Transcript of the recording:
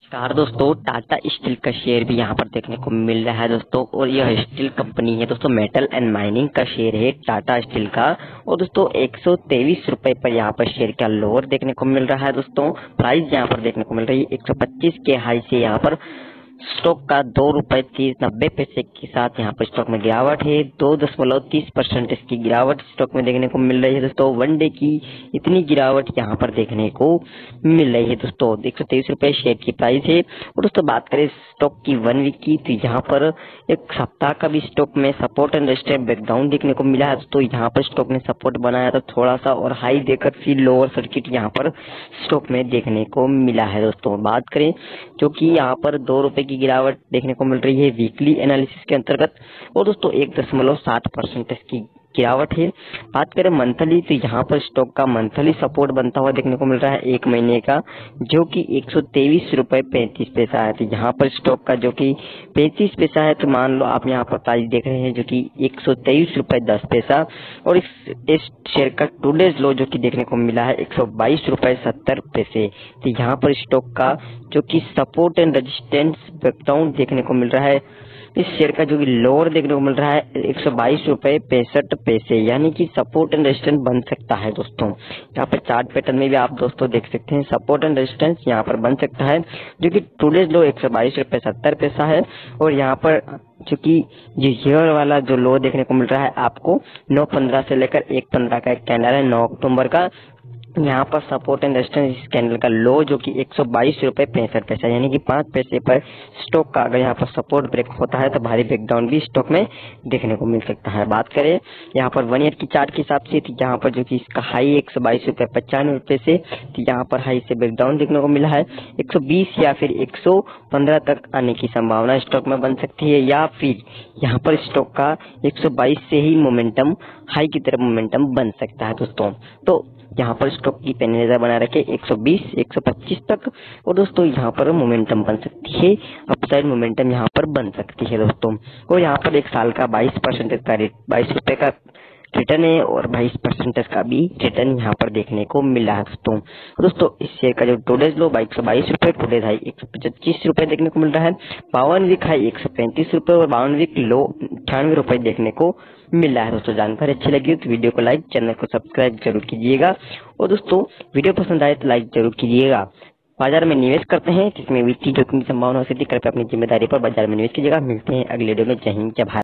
नमस्कार दोस्तों, टाटा स्टील का शेयर भी यहाँ पर देखने को मिल रहा है दोस्तों। और यह स्टील कंपनी है दोस्तों, मेटल एंड माइनिंग का शेयर है टाटा स्टील का। और दोस्तों 123 रुपए पर यहाँ पर शेयर का लोअर देखने को मिल रहा है दोस्तों। प्राइस यहाँ पर देखने को मिल रही है 125 के हाई से यहाँ पर स्टॉक का 2 रुपए 30 नब्बे पैसे के साथ यहाँ पर स्टॉक में गिरावट है। 2.30% इसकी गिरावट स्टॉक में देखने को मिल रही है दोस्तों। वन डे की इतनी गिरावट यहाँ पर देखने को मिल रही है दोस्तों। 123 रुपए शेयर की प्राइस है। और दोस्तों बात करें स्टॉक की 1 वीक की, तो यहाँ पर एक सप्ताह का भी स्टॉक में सपोर्ट एंड रेजिस्टेंस ब्रेकडाउन देखने को मिला है दोस्तों। यहाँ पर स्टॉक ने सपोर्ट बनाया था थोड़ा सा और हाई देकर फिर लोअर सर्किट यहाँ पर स्टॉक में देखने को मिला है दोस्तों। बात करें जो कि यहाँ पर 2 रुपए की गिरावट देखने को मिल रही है वीकली एनालिसिस के अंतर्गत। और दोस्तों 1.60% इसकी गिरावट है। बात करें मंथली, तो यहाँ पर स्टॉक का मंथली सपोर्ट बनता हुआ देखने को मिल रहा है 1 महीने का, जो कि 123 रुपए 35 पैसा है। तो यहाँ पर स्टॉक का जो कि 35 पैसा है, तो मान लो आप यहाँ पर प्राइस देख रहे हैं जो कि 123 रुपए 10 पैसा। और इस शेयर का टुडेज लो जो कि देखने को मिला है 122 रुपए 70 पैसे। तो यहाँ पर स्टॉक का जो कि सपोर्ट एंड रेजिस्टेंस ब्रेकडाउन देखने को मिल रहा है। इस शेयर का जो कि लोअर देखने को मिल रहा है 122 रुपए 65 पैसे, यानी कि सपोर्ट एंड रेजिस्टेंस बन सकता है दोस्तों। यहाँ पर चार्ट पैटर्न में भी आप दोस्तों देख सकते हैं सपोर्ट एंड रेजिस्टेंस यहाँ पर बन सकता है, जो कि टुडेज लो 122 रुपए 70 पैसा है। और यहाँ पर जो कि ये वाला जो लो देखने को मिल रहा है आपको 9/15 से लेकर 1/15 का एक कैंडल है 9 अक्टूबर का। यहाँ पर सपोर्ट एंड रेजिस्टेंस इस कैंडल का लो जो कि 122 रुपए 65 पैसा, यानी कि 5 पैसे पर स्टॉक का अगर यहाँ पर सपोर्ट ब्रेक होता है तो भारी ब्रेकडाउन भी स्टॉक में देखने को मिल सकता है। बात करें यहाँ पर 1 ईयर की चार्ट के हिसाब से, तो यहाँ पर जो कि इसका हाई 122 रुपए 95 से, तो यहाँ पर हाई से ब्रेकडाउन देखने को मिला है 120 या फिर 115 तक आने की संभावना स्टॉक में बन सकती है, या फिर यहाँ पर स्टॉक का 122 से ही मोमेंटम हाई की तरफ मोमेंटम बन सकता है दोस्तों। तो यहाँ पर स्टॉक की पेन नजर बना रखे 120 125 तक। और दोस्तों यहाँ पर मोमेंटम बन सकती है, अपसाइड मोमेंटम यहाँ पर बन सकती है दोस्तों। और यहाँ पर 1 साल का 22% का रेट 22 रुपए का रिटर्न है और 22% का भी रिटर्न यहाँ पर देखने को मिला है दोस्तों। दोस्तों इस शेयर का जो टुडेज लो 122 रुपए, टुडेज हाई 125 रुपए देखने को मिल रहा है। 52 वीक हाई 135 रुपए और 52 वीक लो 98 रुपए देखने को मिल रहा है दोस्तों। जानकारी अच्छी लगी तो वीडियो को लाइक, चैनल को सब्सक्राइब जरूर कीजिएगा। और दोस्तों वीडियो पसंद आए तो लाइक जरूर कीजिएगा। बाजार में निवेश करते हैं जिसमें वित्तीय जोखिम की संभावना हो सकती है, कृपया अपनी जिम्मेदारी पर बाजार में निवेश कीजिएगा। मिलते हैं अगले वीडियो में। जय हिंद, जय भारत।